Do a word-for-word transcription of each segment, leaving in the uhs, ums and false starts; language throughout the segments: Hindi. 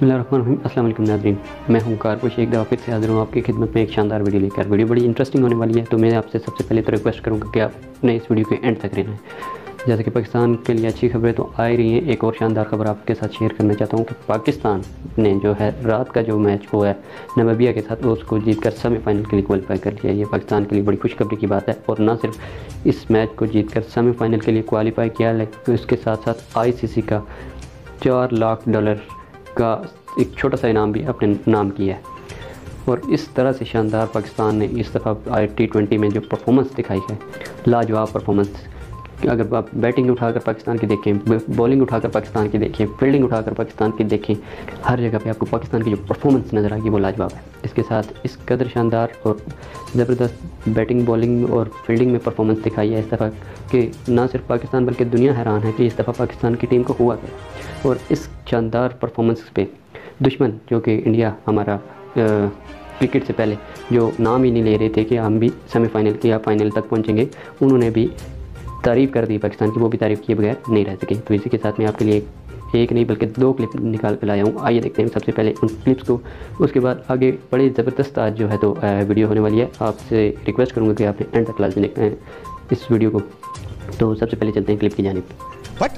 बिस्मिल्लाहिर्रहमानिर्रहीम। अस्सलाम वालेकुम नाज़रीन, मैं हूं कारको शेख दा फिर से हाज़िर हूं आपकी खिदमत में एक शानदार वीडियो लेकर। वीडियो बड़ी इंटरेस्टिंग होने वाली है, तो मैं आपसे सबसे पहले तो रिक्वेस्ट करूंगा कि आपने इस वीडियो के एंड तक रहना है। जैसे कि पाकिस्तान के लिए अच्छी खबरें तो आ ही रही हैं, एक और शानदार खबर आपके साथ शेयर करना चाहता हूँ कि पाकिस्तान ने जो है रात का जो मैच हुआ है नामीबिया के साथ, उसको जीत कर सेमीफाइनल के लिए क्वालिफाई कर लिया। ये पाकिस्तान के लिए बड़ी खुशखबरी की बात है। और ना सिर्फ इस मैच को जीत कर सेमीफाइनल के लिए क्वालिफाई किया, लेकिन उसके साथ साथ आई सी सी का चार लाख डॉलर का एक छोटा सा इनाम भी अपने नाम किया है। और इस तरह से शानदार पाकिस्तान ने इस दफ़ा आई टी ट्वेंटी में जो परफॉर्मेंस दिखाई है, लाजवाब परफॉर्मेंस। अगर आप बैटिंग उठाकर पाकिस्तान की देखें, बॉलिंग उठाकर पाकिस्तान की देखें, फील्डिंग उठाकर पाकिस्तान की देखें, हर जगह पे आपको पाकिस्तान की जो परफॉर्मेंस नज़र आएगी वो लाजवाब है। इसके साथ इस कदर शानदार और ज़बरदस्त बैटिंग, बॉलिंग और फील्डिंग में परफॉर्मेंस दिखाई है इस दफ़ा कि ना सिर्फ पाकिस्तान बल्कि दुनिया हैरान है कि इस दफ़ा पाकिस्तान की टीम को हुआ क्या। और इस शानदार परफॉर्मेंस पे दुश्मन जो कि इंडिया हमारा क्रिकेट से पहले जो नाम ही नहीं ले रहे थे कि हम भी सेमीफाइनल की या फाइनल तक पहुंचेंगे, उन्होंने भी तारीफ़ कर दी पाकिस्तान की, वो भी तारीफ़ किए बगैर नहीं रह सके। तो इसी के साथ मैं आपके लिए एक, एक नहीं बल्कि दो क्लिप निकाल कर लाया हूँ। आइए देखते हैं सबसे पहले उन क्लिप्स को, उसके बाद आगे बड़ी ज़बरदस्त आज जो है तो वीडियो होने वाली है। आपसे रिक्वेस्ट करूँगा कि आपने एंड तक लाजमी देखते हैं इस वीडियो को। तो सबसे पहले चलते हैं क्लिप की जानिब। बट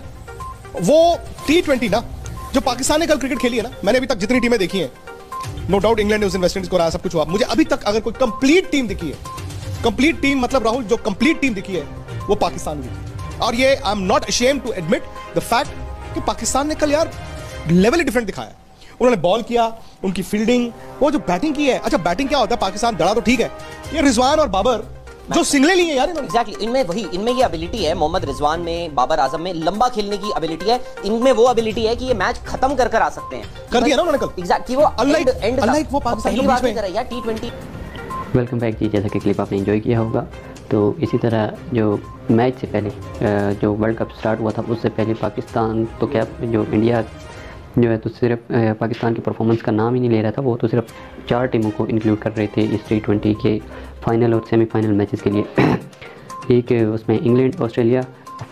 वो टी ट्वेंटी ना जो पाकिस्तान ने कल क्रिकेट खेली है ना, मैंने अभी तक जितनी टीमें देखी हैं, नो डाउट इंग्लैंड ने उस वेस्ट इंडीज को हराया, सब कुछ हुआ, मुझे अभी तक अगर कोई कंप्लीट टीम दिखी है, कंप्लीट टीम मतलब राहुल जो कंप्लीट टीम दिखी है वो पाकिस्तान की। और ये I am not ashamed to admit the fact कि पाकिस्तान ने कल यार लेवल ही डिफरेंट दिखाया। उन्होंने बॉल किया, उनकी फील्डिंग, वो जो बैटिंग की है। अच्छा बैटिंग क्या होता है, पाकिस्तान दड़ा तो ठीक है, ये रिजवान और बाबर जो सिंगले लिए यार इन्होंने। एग्जैक्टली exactly, इनमें वही इनमें ये एबिलिटी है, मोहम्मद रिजवान में, बाबर आजम में लंबा खेलने की एबिलिटी है। इनमें वो एबिलिटी है कि ये मैच खत्म कर कर आ सकते हैं। कर दिया ना उन्होंने कल। एग्जैक्टली वो अनलाइक एंड अनलाइक वो पाकिस्तान पहली बार नहीं करा यार टी ट्वेंटी। वेलकम बैक जी। जैसा कि क्लिप आपने एंजॉय किया होगा, तो इसी तरह जो मैच से पहले जो वर्ल्ड कप स्टार्ट हुआ था उससे पहले पाकिस्तान तो क्या जो इंडिया जो है तो सिर्फ पाकिस्तान की परफॉर्मेंस का नाम ही नहीं ले रहा था, वो तो सिर्फ चार टीमों को इंक्लूड कर रहे थे इस टी ट्वेंटी के फाइनल और सेमीफाइनल मैचेस के लिए। एक उसमें इंग्लैंड, ऑस्ट्रेलिया,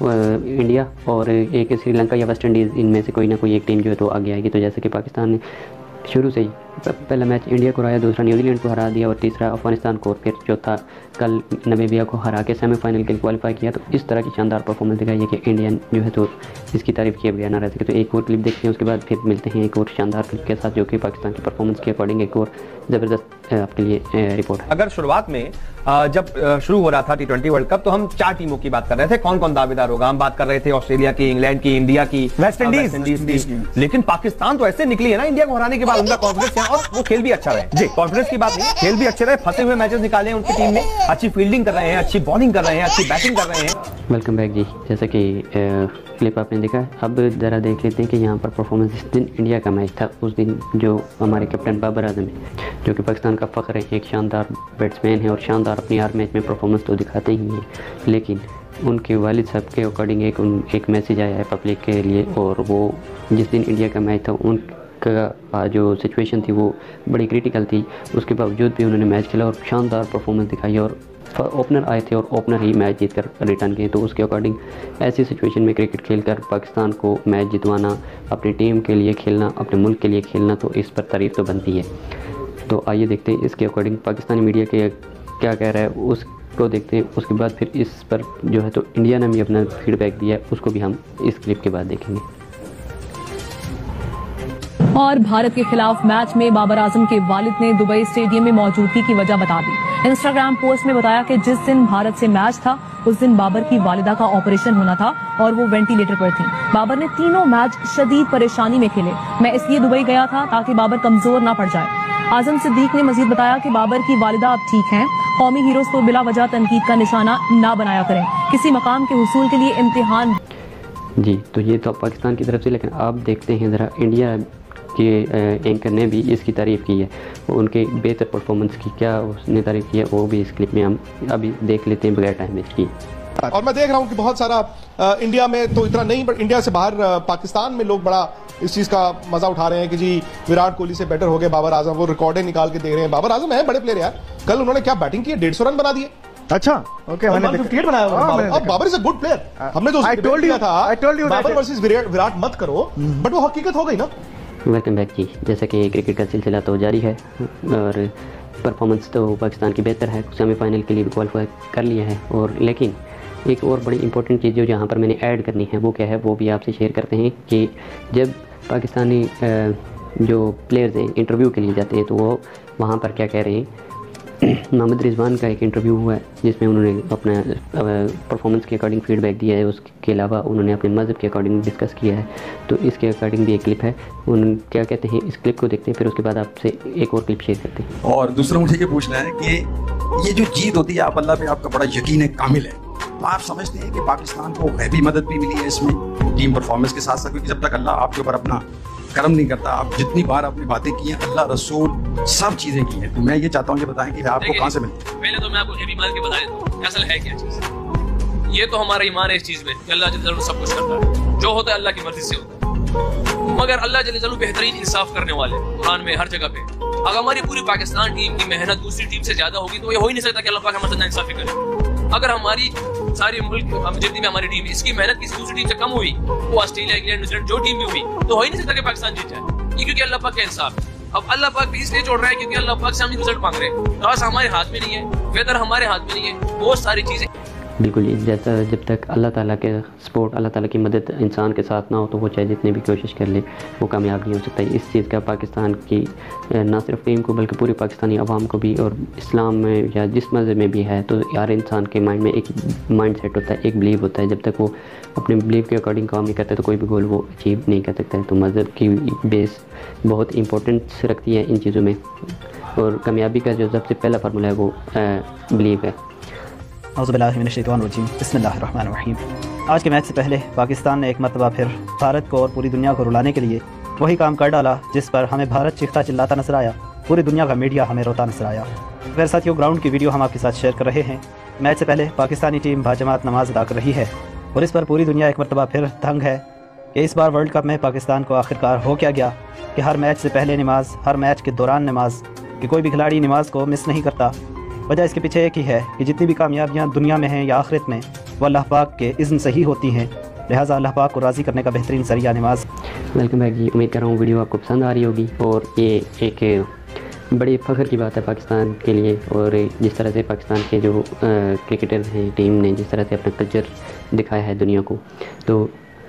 इंडिया और एक श्रीलंका या वेस्ट इंडीज़, इनमें से कोई ना कोई एक टीम जो है तो आगे आएगी। तो जैसे कि पाकिस्तान ने शुरू से ही पहला मैच इंडिया को हराया, दूसरा न्यूजीलैंड को हरा दिया और तीसरा अफगानिस्तान को, और फिर चौथा कल नामीबिया को हरा के सेमीफाइनल के लिए क्वालिफाई किया। तो इस तरह की शानदार परफॉर्मेंस दिखाई है कि इंडियन जो है तो इसकी तारीफ़ किए बगैर ना रह सके। तो एक और क्लिप देखते हैं, उसके बाद फिर मिलते हैं एक और शानदार क्लिप के साथ जो कि पाकिस्तान की परफॉर्मेंस के अकॉर्डिंग एक और ज़बरदस्त आपके लिए रिपोर्ट है। अगर शुरुआत में जब शुरू हो रहा था टी ट्वेंटी वर्ल्ड कप तो हम चार टीमों की बात कर रहे थे, कौन कौन दावेदार होगा। हम बात कर रहे थे ऑस्ट्रेलिया की, इंग्लैंड की, इंडिया की, वेस्ट इंडीज की। लेकिन पाकिस्तान तो ऐसे निकली है ना इंडिया को हराने के बाद, उनका कॉन्फिडेंस है और वो खेल भी अच्छा रहे। जी, कॉन्फिडेंस की बात नहीं, खेल भी अच्छे रहे, फंसे हुए मैचेस निकाले हैं उनकी टीम ने, अच्छी फील्डिंग कर रहे हैं, अच्छी बॉलिंग कर रहे हैं, अच्छी बैटिंग कर रहे हैं। वेलकम बैक जी। जैसा कि क्लिप आपने देखा, अब ज़रा देख लेते हैं कि यहाँ पर परफॉर्मेंस जिस दिन इंडिया का मैच था उस दिन जो हमारे कैप्टन बाबर आजम है, जो कि पाकिस्तान का फ़ख्र है, एक शानदार बैट्समैन है और शानदार अपनी हर मैच में परफॉर्मेंस तो दिखाते ही हैं, लेकिन उनके वालिद साहब के अकॉर्डिंग एक उन एक मैसेज आया है पब्लिक के लिए। और वो जिस दिन इंडिया का मैच था उनका जो सिचुएशन थी वो बड़ी क्रिटिकल थी, उसके बावजूद भी उन्होंने मैच खेला और शानदार परफॉर्मेंस दिखाई और ओपनर आए थे और ओपनर ही मैच जीत कर रिटर्न किए। तो उसके अकॉर्डिंग ऐसी सिचुएशन में क्रिकेट खेलकर पाकिस्तान को मैच जितवाना, अपनी टीम के लिए खेलना, अपने मुल्क के लिए खेलना, तो इस पर तारीफ़ तो बनती है। तो आइए देखते हैं इसके अकॉर्डिंग पाकिस्तानी मीडिया के क्या कह रहा है, उसको देखते हैं। उसके बाद फिर इस पर जो है तो इंडिया ने भी अपना फीडबैक दिया है, उसको भी हम इस क्लिप के बाद देखेंगे। और भारत के खिलाफ मैच में बाबर आजम के वालिद ने दुबई स्टेडियम में मौजूदगी की वजह बता दी। इंस्टाग्राम पोस्ट में बताया कि जिस दिन भारत से मैच था उस दिन बाबर की वालिदा का ऑपरेशन होना था और वो वेंटिलेटर पर थी। बाबर ने तीनों मैच शदीद परेशानी में खेले। मैं इसलिए दुबई गया था ताकि बाबर कमजोर ना पड़ जाए। आजम सिद्दीक ने मजीद बताया कि बाबर की वालिदा अब ठीक हैं। कौमी हीरोज को बिला वजह तनकीद का निशाना ना बनाया करें, किसी मकाम के हुसूल के लिए इम्तिहान। जी, तो ये तो पाकिस्तान की तरफ से, लेकिन आप देखते हैं ज़रा इंडिया के एंकर ने भी इसकी तारीफ़ की है, उनके बेहतर परफॉर्मेंस की क्या उसने तारीफ़ की है, वो भी इस क्लिप में हम अभी देख लेते हैं बगैर टाइम वेस्ट की। और मैं देख रहा हूँ कि बहुत सारा आ, इंडिया में तो इतना नहीं, बट इंडिया से बाहर आ, पाकिस्तान में लोग बड़ा इस चीज़ का मजा उठा रहे हैं कि जी विराट कोहली से बेटर हो गए बाबर आजम। वो रिकॉर्डें निकाल के दे रहे हैं। बाबर आजम है बड़े प्लेयर यार, कल उन्होंने क्या बैटिंग की, डेढ़ सौ रन बना दिए। अच्छा, ओके, मैंने फिफ्टी एट बनाया। अब Babar is a good player. हमने जो I told you, था I told you Babar versus Virat मत करो, बट वो हकीकत हो गई ना। वेलकम बैक जी। जैसा कि क्रिकेट का सिलसिला तो जारी है और परफॉर्मेंस तो पाकिस्तान की बेहतर है, सेमीफाइनल के लिए भी क्वालिफाई कर लिया है। और लेकिन एक और बड़ी इंपॉर्टेंट चीज़ जो जहाँ पर मैंने ऐड करनी है वो क्या है, वो भी आपसे शेयर करते हैं कि जब पाकिस्तानी जो प्लेयर्स हैं इंटरव्यू के लिए जाते हैं तो वो वहाँ पर क्या कह रहे हैं। मोहम्मद रिजवान का एक इंटरव्यू हुआ है जिसमें उन्होंने अपना परफॉर्मेंस के अकॉर्डिंग फीडबैक दिया है, उसके अलावा उन्होंने अपने मज़हब के अकॉर्डिंग डिस्कस किया है। तो इसके अकॉर्डिंग भी एक क्लिप है, उन क्या कहते हैं, इस क्लिप को देखते हैं, फिर उसके बाद आपसे एक और क्लिप शेयर करते हैं। और दूसरा मुझे ये पूछना है कि ये जो जीत होती है, आप अल्लाह पे आपका बड़ा यकीन है, कामिल है, तो आप समझते हैं कि पाकिस्तान को गैबी मदद भी मिली है इसमें टीम परफॉर्मेंस के साथ साथ? क्योंकि जब तक अल्लाह आपके ऊपर अपना कर्म नहीं करता, आप जितनी बार आपने बातें की हैं, अल्लाह रसूल सब चीज़ें की हैं, तो मैं ये चाहता हूँ कि बताएं कि आपको कहाँ से मिलती है। पहले तो मैं आपको हेवी मान के बता देता हूँ असल है क्या चीज़। ये तो हमारा ईमान है इस चीज़ में कि अल्लाह जल्ल जलालुहु सब कुछ करता है, जो होता है अल्लाह की मर्जी से होता है। मगर अल्लाह जल्ल जलालुहु बेहतरीन इंसाफ करने वाले कुरान में हर जगह पे। अगर हमारी पूरी पाकिस्तान टीम की मेहनत दूसरी टीम से ज्यादा होगी तो ये हो ही नहीं सकता कि अल्लाह पाक हमारे साथ नाइंसाफी करे। अगर हमारी सारी मुल्क जितनी भी हमारी टीम इसकी मेहनत किसी दूसरी टीम से कम हुई, वो ऑस्ट्रेलिया, इंग्लैंड, न्यूजीलैंड जो टीम भी हुई, तो हो ही नहीं सकता कि पाकिस्तान जीत जाए, ये क्योंकि अल्लाह पाक का इंसाफ है। अब अल्लाह पाक भी इसलिए छोड़ रहा है क्योंकि अल्लाह पाक से हम रिजल्ट मांग रहे हैं, टॉस हमारे हाथ में नहीं है, वेदर हमारे हाथ में नहीं है, बहुत सारी चीजें। बिल्कुल जी, जैसा जब तक अल्लाह ताला के सपोर्ट, अल्लाह ताला की मदद इंसान के साथ ना हो तो वो चाहे जितनी भी कोशिश कर ले वो कामयाब नहीं हो सकता। इस चीज़ का पाकिस्तान की ना सिर्फ टीम को बल्कि पूरी पाकिस्तानी आवाम को भी, और इस्लाम में या जिस मज़हब में भी है, तो यार इंसान के माइंड में एक माइंड सेट होता है, एक बिलीव होता है। जब तक वो अपने बिलीव के अकॉर्डिंग काम नहीं करता तो कोई भी गोल वो अचीव नहीं कर सकता है। तो मज़हब की बेस बहुत इंपॉर्टेंस रखती है इन चीज़ों में, और कामयाबी का जो सबसे पहला फार्मूला है वो बिलीव है। बिस्मिल्लाहिर्रहमानिर्रहीम। आज के मैच से पहले पाकिस्तान ने एक मरतबा फिर भारत को और पूरी दुनिया को रुलाने के लिए वही काम कर डाला जिस पर हमें भारत चीखता चिल्लाता नजर आया, पूरी दुनिया का मीडिया हमें रोता नजर आया। फिर साथियों, ग्राउंड की वीडियो हम आपके साथ शेयर कर रहे हैं। मैच से पहले पाकिस्तानी टीम बाजमात नमाज अदा कर रही है और इस पर पूरी दुनिया एक मरतबा फिर तंग है कि इस बार वर्ल्ड कप में पाकिस्तान को आखिरकार हो क्या गया कि हर मैच से पहले नमाज, हर मैच के दौरान नमाज, कि कोई भी खिलाड़ी नमाज को मिस नहीं करता। वजह इसके पीछे एक ही है कि जितनी भी कामयाबियाँ दुनिया में हैं या आखिरत में, वो अल्लाह पाक के इज़्न से ही होती हैं। लिहाजा अल्लाह पाक को राज़ी करने का बेहतरीन ज़रिया नमाज। वेलकम बैक जी। उम्मीद कर रहा हूँ वीडियो आपको पसंद आ रही होगी, और ये एक बड़ी फ़ख्र की बात है पाकिस्तान के लिए। और जिस तरह से पाकिस्तान के जो क्रिकेटर हैं, टीम ने जिस तरह से अपना कल्चर दिखाया है दुनिया को, तो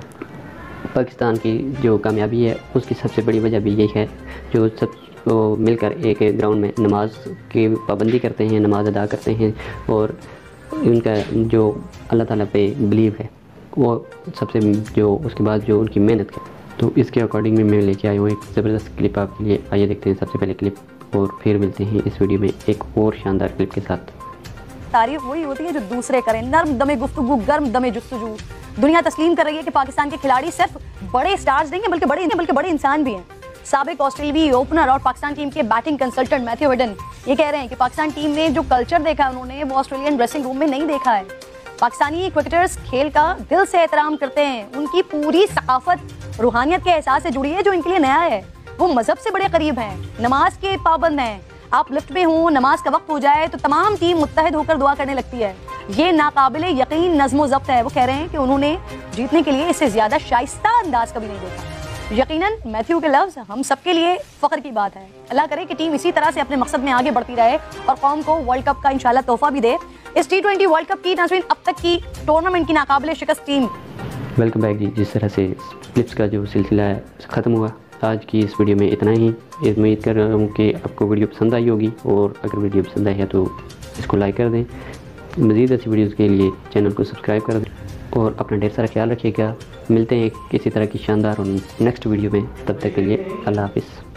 पाकिस्तान की जो कामयाबी है उसकी सबसे बड़ी वजह भी यही है, जो सब तो मिलकर एक ग्राउंड में नमाज की पाबंदी करते हैं, नमाज अदा करते हैं, और उनका जो अल्लाह ताला पे बिलीव है वो सबसे, जो उसके बाद जो उनकी मेहनत है। तो इसके अकॉर्डिंग में मैं लेके आया हूँ एक ज़बरदस्त क्लिप आपके लिए। आइए देखते हैं सबसे पहले क्लिप, और फिर मिलते हैं इस वीडियो में एक और शानदार क्लिप के साथ। तारीफ वही होती है जो दूसरे करें। नर्म दमे गुफ्तगू, गर्म दमे जुस्तजू। दुनिया तस्लीम कर रही है कि पाकिस्तान के खिलाड़ी सिर्फ बड़े स्टार्स नहीं हैं, बल्कि बड़े बल्कि बड़े इंसान भी हैं। साबिक ऑस्ट्रेलियाई ओपनर और पाकिस्तान टीम के बैटिंग कंसल्टेंट मैथ्यू हेडन ये कह रहे हैं कि पाकिस्तान टीम ने जो कल्चर देखा है उन्होंने वो ऑस्ट्रेलियन ड्रेसिंग रूम में नहीं देखा है। पाकिस्तानी क्रिकेटर्स खेल का दिल से एहतराम करते हैं, उनकी पूरी सकाफत रूहानियत के एहसास से जुड़ी है जो इनके लिए नया है। वो मजहब से बड़े करीब हैं, नमाज के पाबंद हैं। आप लिफ्ट में हो, नमाज का वक्त हो जाए तो तमाम टीम मुत्तहिद होकर दुआ करने लगती है। ये नाकाबिले यकीन नज़्म ज़ब्त है। वो कह रहे हैं कि उन्होंने जीतने के लिए इससे ज़्यादा शाइस्ता अंदाज कभी नहीं देखा। यकीनन मैथ्यू के लफ्ज़ हम सबके लिए फ़ख्र की बात है। अल्लाह करे कि टीम इसी तरह से अपने मकसद में आगे बढ़ती रहे और कौम को वर्ल्ड कप का इंशाल्लाह तोहफा भी दे। इस टी ट्वेंटी वर्ल्ड कप की नाज़रीन अब तक की टूर्नामेंट की नाकाबिले शिकस्त टीम। वेलकम बैक जी। जिस तरह से क्लिप्स का जो सिलसिला है ख़त्म हुआ, आज की इस वीडियो में इतना ही। उम्मीद कर रहा हूँ कि आपको वीडियो पसंद आई होगी, और अगर वीडियो पसंद आई है तो इसको लाइक कर दें। मज़ीद ऐसी वीडियोज़ के लिए चैनल को सब्सक्राइब कर दें, और अपना ढेर सारा ख्याल रखिएगा। मिलते हैं किसी तरह की शानदार और नेक्स्ट वीडियो में, तब तक के लिए अल्लाह हाफ़िज़।